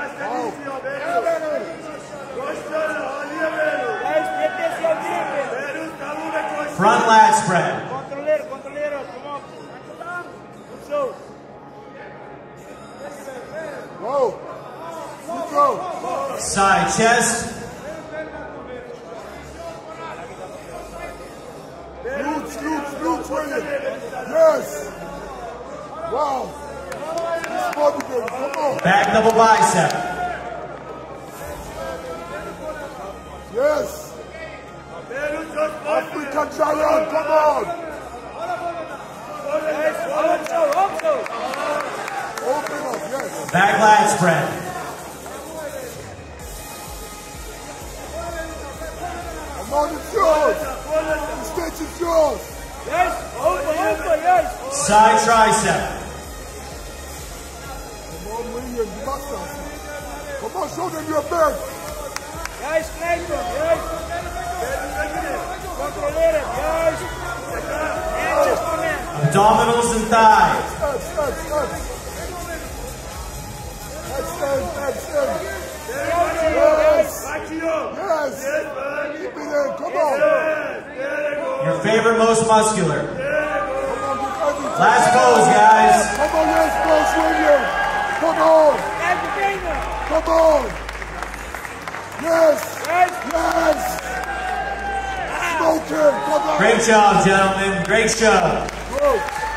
Front lat spread. Side chest. Glutes, William. Yes. Wow. Come on. Back double bicep. Yes. African giant, come on. Open up, yes. Back lat spread. Come on, it's yours. The stage is yours. Yes, over, yes. Side tricep. Come on, William, you must have. Come on, show them your best. Yes, Clayton, yes. Controller it, yes. Abdominals and thighs. Extend. Yes. Keep it in, come on. Your favorite, most muscular. Come on, last pose, guys. Come on, last pose, William. Come on. Yes. Smoke him, come on. Great job, gentlemen. Great show. Good.